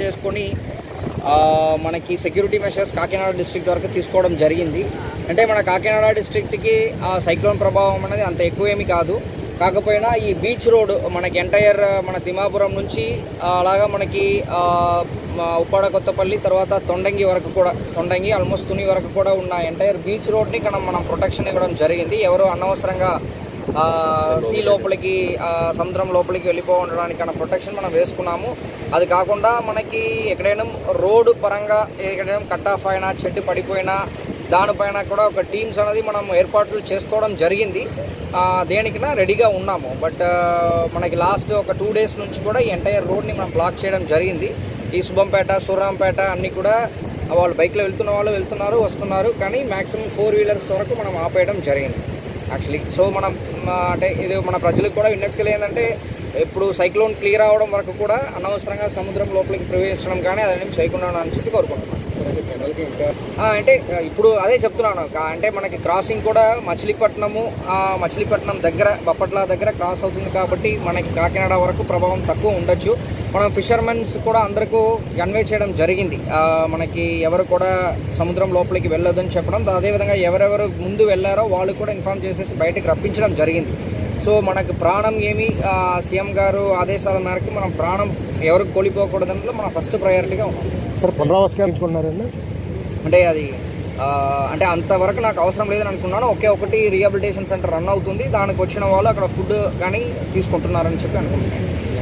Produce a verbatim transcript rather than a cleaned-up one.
చేసుకొని మనకి security measures Kakinada district వరకు తీసుకోవడం జరిగింది. అంటే మన కాకినాడ డిస్ట్రిక్ట్కి ఆ సైక్లోన్ ప్రభావం అనేది అంత ఎక్కువేమీ కాదు. కాకపోయినా ఈ బీచ్ రోడ్ మనకి ఎంటైర్ మన తిమ్మాపురం నుంచి అలాగా మనకి ఉప్పాడ కొత్తపల్లి తర్వాత తొండంగి వరకు కూడా తొండంగి ఆల్మోస్ట్ తుని వరకు కూడా ఉన్న ఎంటైర్ బీచ్ రోడ్ని మనం మనం ప్రొటెక్షన్ ఇవ్వడం జరిగింది. ఎవరు అనవసరంగా సీ లోపలికి సముద్రం లోపలికి వెళ్ళిపో ఉండడానికి అన్న ప్రొటెక్షన్ మనం వేసుకున్నాము. అది కాకుండా మనకి ఎక్కడైనా రోడ్డు పరంగా ఎక్కడైనా కట్ ఆఫ్ అయినా చెట్టు పడిపోయినా దానిపైన కూడా ఒక టీమ్స్ అనేది మనం ఏర్పాట్లు చేసుకోవడం జరిగింది. దేనికైనా రెడీగా ఉన్నాము. బట్ మనకి లాస్ట్ ఒక టూ డేస్ నుంచి కూడా ఈ ఎంటైర్ రోడ్ని మనం బ్లాక్ చేయడం జరిగింది. ఈ శుభంపేట సూర్రాంపేట అన్నీ కూడా వాళ్ళు బైక్లో వెళ్తున్న వాళ్ళు వెళ్తున్నారు వస్తున్నారు, కానీ మ్యాక్సిమం ఫోర్ వీలర్స్ వరకు మనం ఆపేయడం జరిగింది యాక్చువల్లీ. సో మనం అంటే ఇది మన ప్రజలకు కూడా విజ్ఞప్తి ఏంటంటే ఇప్పుడు సైక్లోన్ క్లియర్ అవ్వడం వరకు కూడా అనవసరంగా సముద్రం లోపలికి ప్రవేశించడం కానీ అదేం చేయకుండా అని చెప్పి కోరుకుంటున్నాను. అంటే ఇప్పుడు అదే చెప్తున్నాను, అంటే మనకి క్రాసింగ్ కూడా మచిలీపట్నము మచిలీపట్నం దగ్గర బప్పట్ల దగ్గర క్రాస్ అవుతుంది కాబట్టి మనకి కాకినాడ వరకు ప్రభావం తక్కువ ఉండొచ్చు. మనం ఫిషర్మెన్స్ కూడా అందరికీ కన్వే చేయడం జరిగింది, మనకి ఎవరు కూడా సముద్రం లోపలికి వెళ్ళొద్దని చెప్పడం. అదేవిధంగా ఎవరెవరు ముందు వెళ్ళారో వాళ్ళు కూడా ఇన్ఫార్మ్ చేసేసి బయటకు రప్పించడం జరిగింది. సో మనకు ప్రాణం ఏమి సీఎం గారు ఆదేశాల మేరకు మనం ప్రాణం ఎవరికి కోల్పోకూడదంటే మనం ఫస్ట్ ప్రయారిటీగా ఉన్నాం. సార్ పునరావస్కరించుకున్నారండి అంటే అది అంటే అంతవరకు నాకు అవసరం లేదని అనుకున్నాను. ఒకే ఒకటి రీహాబిలిటేషన్ సెంటర్ రన్ అవుతుంది, దానికి వచ్చిన వాళ్ళు అక్కడ ఫుడ్ కానీ తీసుకుంటున్నారని చెప్పి అనుకుంటున్నాను.